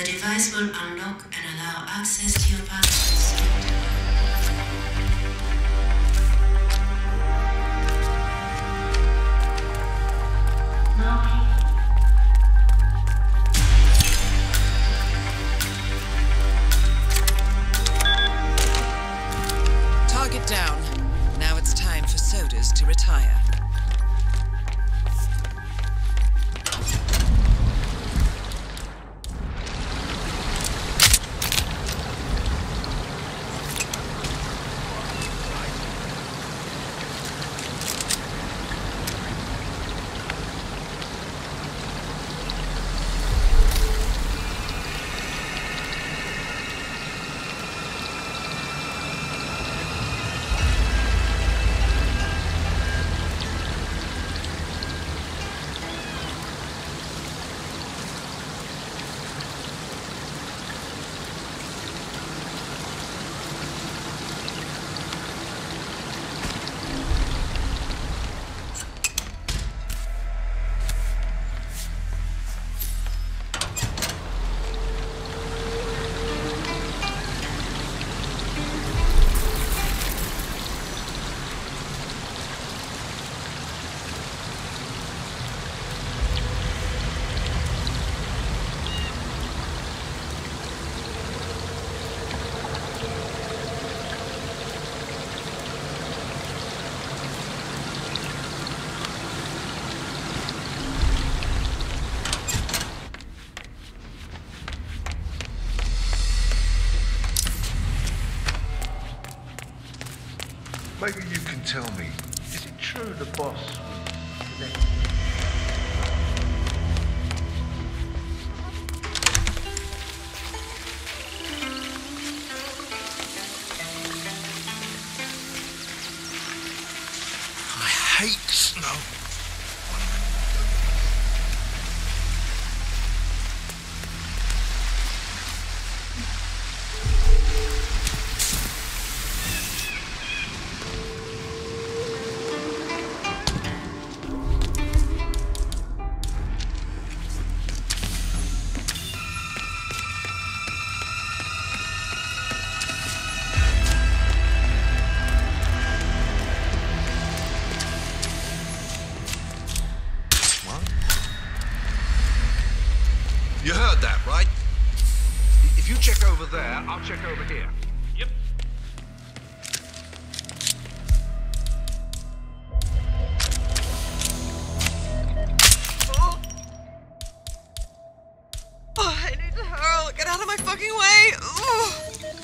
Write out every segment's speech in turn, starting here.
The device will unlock and allow access to your passwords. Target down. Now it's time for sodas to retire. Maybe you can tell me, is it true the boss was connected? I hate snow. You heard that, right? If you check over there, I'll check over here. Yep. Oh, I need to hurl. Get out of my fucking way. Ugh.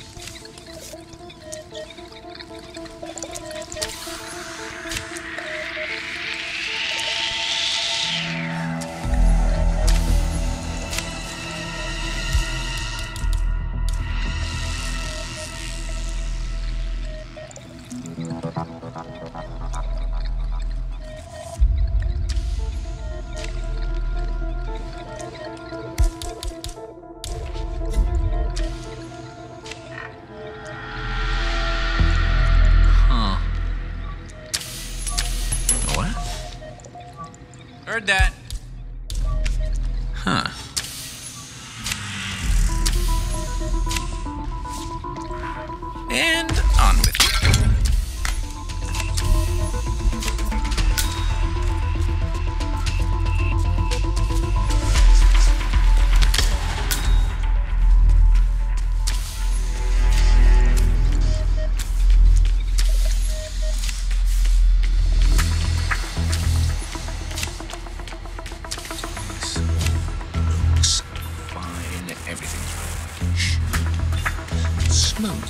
Heard that. Huh. And on with it. Looks fine. Everything's smooth.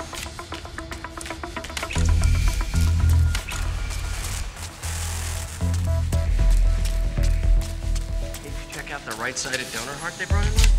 Did you check out the right-sided donor heart they brought in with?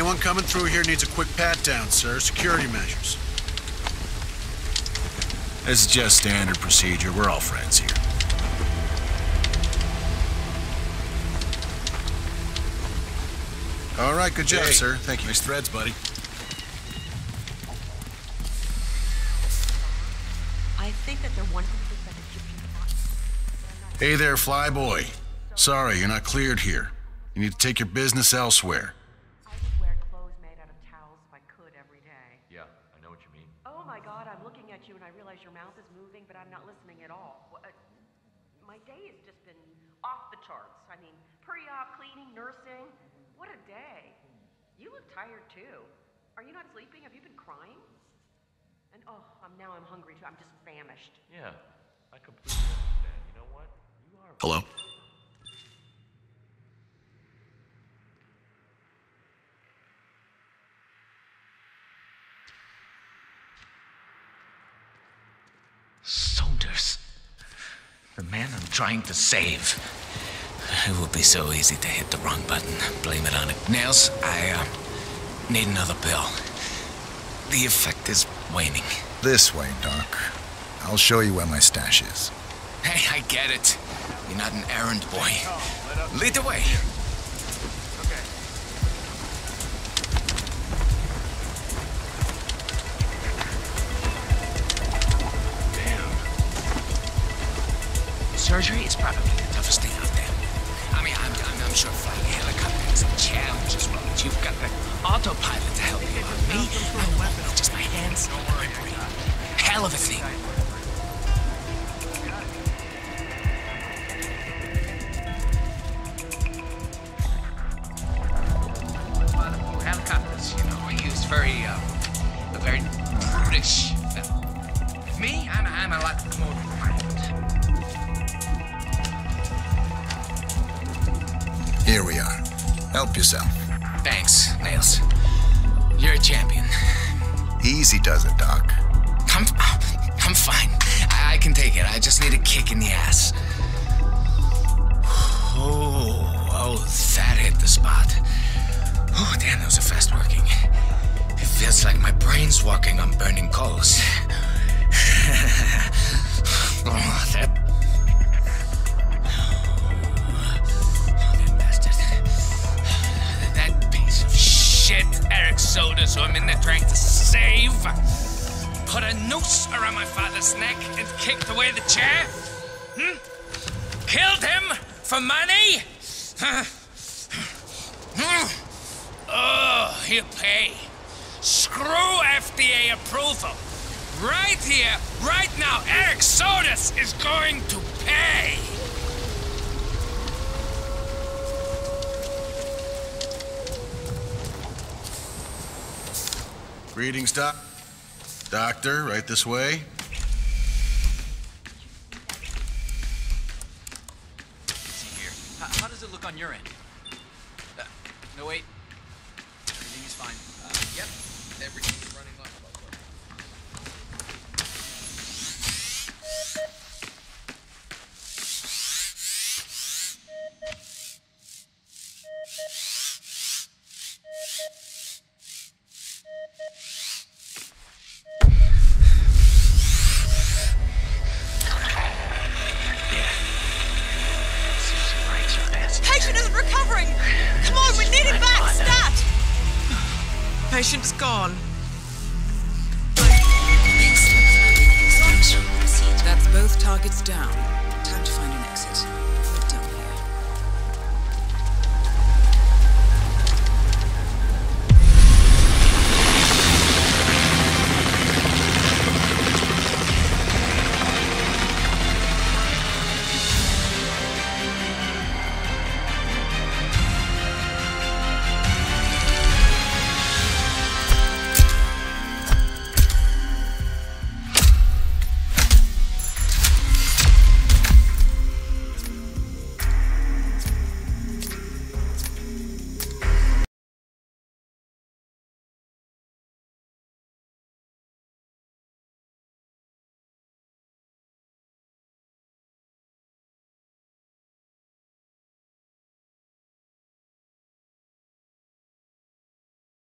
Anyone coming through here needs a quick pat-down, sir. Security measures. This is just standard procedure. We're all friends here. All right, good job, sir. Thank you. Nice threads, buddy. I think that they're 100% Egyptian. Hey there, flyboy. Sorry, you're not cleared here. You need to take your business elsewhere. I would wear clothes made out of towels if I could every day. Yeah, I know what you mean. Oh my God, I'm looking at you and I realize your mouth is moving, but I'm not listening at all. My day has just been off the charts. I mean, pre-op, cleaning, nursing. What a day. You look tired too. Are you not sleeping? Have you been crying? And now I'm hungry too. I'm just famished. Yeah, I completely understand. You know what? You are. Hello? Saunders. The man I'm trying to save. It would be so easy to hit the wrong button. Blame it on it. Nails, I need another pill. The effect is waning. This way, Doc. I'll show you where my stash is. Hey, I get it. You're not an errand boy. Lead the way. Surgery is probably the toughest thing out there. I mean, I'm sure flying a helicopter is a challenge as well, but you've got the autopilot to help you out. Me, I'm just my hands and my brain. Hell of a thing. Helicopters, you know, are used very prudish. Me, I'm a lot more refined. Here we are. Help yourself. Thanks, Nails. You're a champion. Easy does it, Doc. I'm fine. I can take it. I just need a kick in the ass. Oh, that hit the spot. Oh, damn, those are fast working. It feels like my brain's walking on burning coals. Oh, that bastard. That piece of shit, Eric Sodas, who I'm in there trying to save, put a noose around my father's neck and kicked away the chair? Killed him for money? Oh, he'll pay. Screw FDA approval. Right here, right now, Eric Sodas is going to pay. Greetings, Doc. Doctor, right this way. See here. How does it look on your end? No, wait. Everything is fine. Yep. Everything is running like clockwork. Patient isn't recovering! Come on, we need him back! Stat! Patient's gone. That's both targets down.